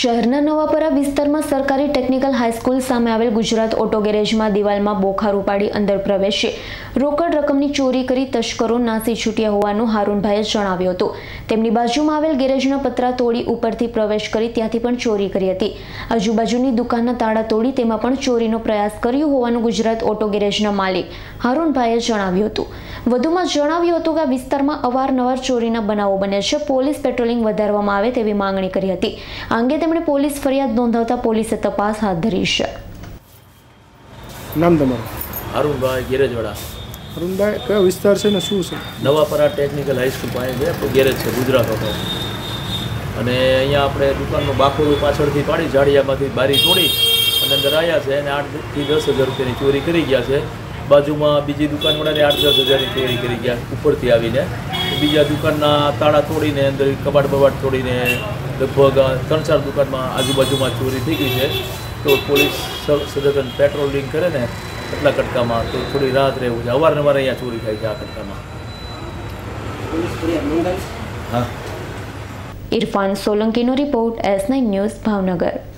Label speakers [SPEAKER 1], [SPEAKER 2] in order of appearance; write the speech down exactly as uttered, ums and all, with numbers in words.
[SPEAKER 1] શહેરના નવાપરા વિસ્તારમાં સરકારી ટેકનિકલ હાઈસ્કૂલ સામે આવેલ ગુજરાત ઓટો ગેરેજમાં દિવાલમાં બોખાર ઉપાડી અંદર પ્રવેશી રોકડ રકમની ચોરી કરી તસ્કરો નાસી છૂટ્યા હોવાનું હારૂનભાઈએ જણાવ્યું હતું। તેમની બાજુમાં આવેલ ગેરેજના પતરા તોડી ઉપરથી પ્રવેશ કરી ત્યાંથી પણ ચોરી કરી હતી। આજુબાજુની દુકાનના તાળા તોડી તેમાં પણ ચોરીનો પ્રયાસ કર્યો હોવાનું ગુજરાત ઓટો ગેરેજના માલિક હારૂનભાઈએ જણાવ્યું હતું। વધુમાં જણાવ્યું હતું કે આ વિસ્તારમાં અવારનવાર ચોરીના બનાવો બને છે। પોલીસ પેટ્રોલિંગ વધારવામાં આવે તેવી માંગણી કરી હતી। આ અંગે તેમણે પોલીસ ફરિયાદ નોંધાવતા પોલીસે તપાસ હાથ ધરી છે।
[SPEAKER 2] નામ તમારું?
[SPEAKER 3] હારૂનભાઈ ગેરેજવાળા।
[SPEAKER 2] હારૂનભાઈ કયો વિસ્તાર છે ને શું છે?
[SPEAKER 3] નવાપરા ટેકનિકલ હાઈસ્કૂલ પાસે છે આપણું ગેરેજ છે ગુજરાત ઓટો, અને અહીંયા આપણે દુકાનનું બાખોરું પાછળથી પાડી જાડિયામાંથી બારી તોડી અને અંદર આવ્યા છે અને આઠથી દસ હજાર રૂપિયાની ચોરી કરી ગયા છે। બાજુમાં બીજી દુકાનવાળાને આઠ દસ હજારની ચોરી કરી ગયા ઉપરથી આવીને। બીજા દુકાનના તાળા તોડીને અંદર કબાટ બબાટ તોડીને લગભગ ત્રણ ચાર દુકાનમાં આજુબાજુમાં ચોરી થઈ ગઈ છે। તો પોલીસ સતત પેટ્રોલિંગ કરે ને એટલા કટકામાં તો થોડી રાહત રહેવું છે। અવારનવાર અહીંયા ચોરી થાય છે આ કટકામાં।
[SPEAKER 1] હા। ઇરફાન સોલંકીનો રિપોર્ટ, એસ નાઇન ન્યૂઝ, ભાવનગર।